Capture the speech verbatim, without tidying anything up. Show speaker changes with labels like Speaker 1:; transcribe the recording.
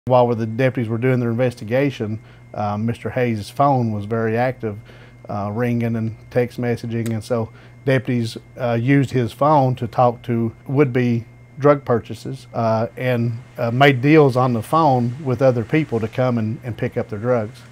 Speaker 1: While the deputies were doing their investigation, uh, Mister Hayes' phone was very active, uh, ringing and text messaging, and so deputies uh, used his phone to talk to would-be drug purchases uh, and uh, made deals on the phone with other people to come and, and pick up their drugs.